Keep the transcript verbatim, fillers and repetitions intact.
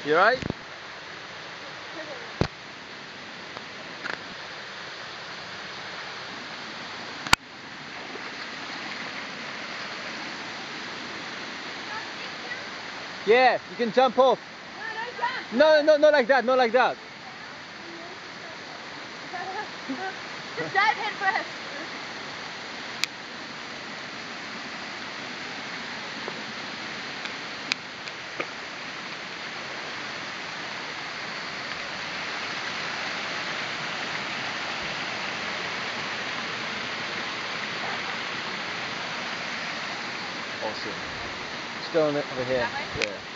You alright? Yeah, you can jump off. No, no, not like that, not like that. Just dive head first. Awesome. Just go on it over here. Yeah.